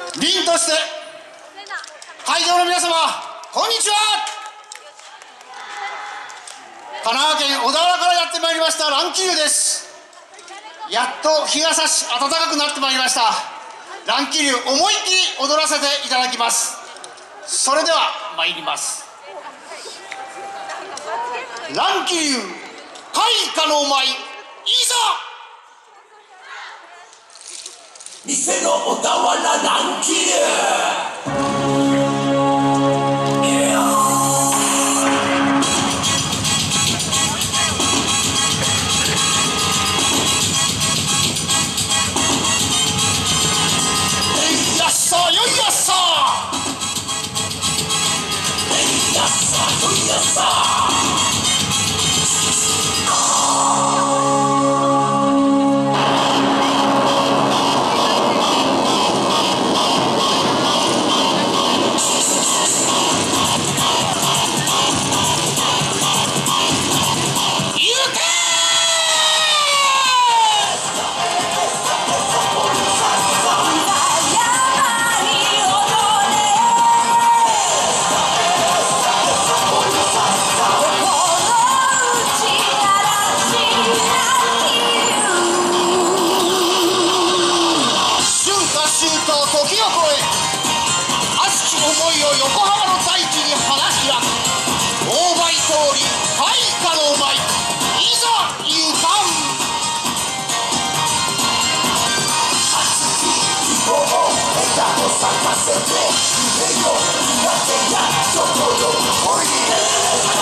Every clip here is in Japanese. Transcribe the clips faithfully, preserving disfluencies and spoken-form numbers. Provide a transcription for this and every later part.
凛として会場の皆様、こんにちは。神奈川県小田原からやってまいりました乱気流です。やっと日が差し暖かくなってまいりました。乱気流、思いっきり踊らせていただきます。それでは参ります。乱気流開花の舞、いざ。 店の小田原乱気流。 横浜の大地に花開く大舞通り開花の舞、いざ行かん。熱き希望を枝を咲かせて夢よ苦手やところおいで。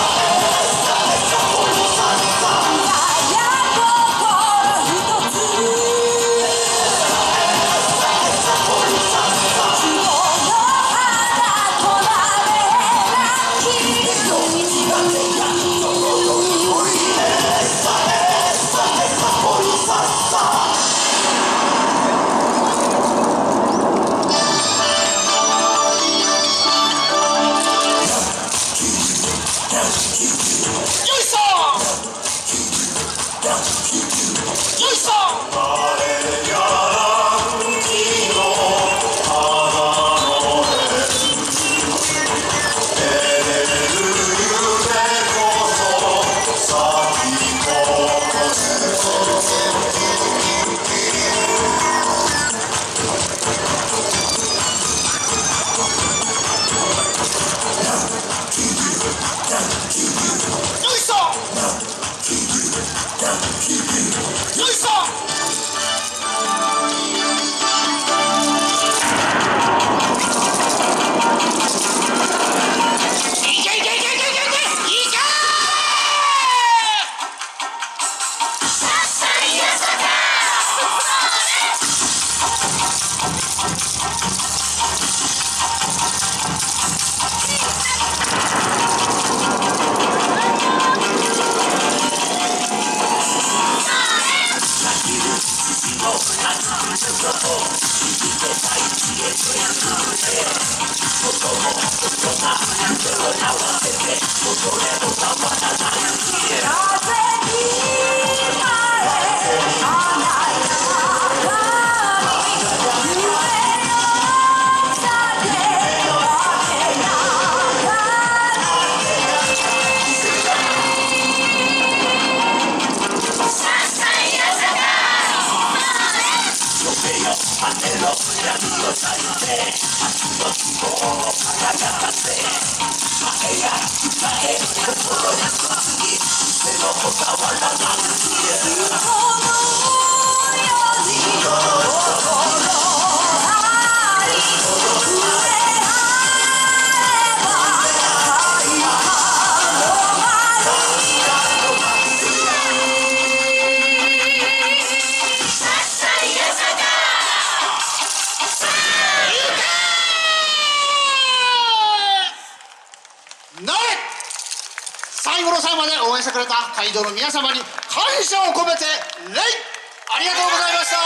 最後の最後まで応援してくれた会場の皆様に感謝を込めて礼。ありがとうございました。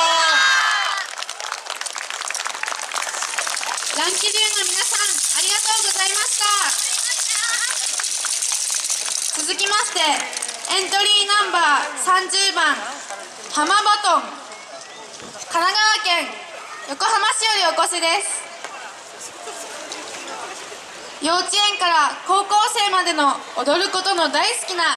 乱気流の皆さん、ありがとうございました。続きましてエントリーナンバーさんじゅうばん浜バトン、神奈川県横浜市よりお越しです。 幼稚園から高校生までの踊ることの大好きな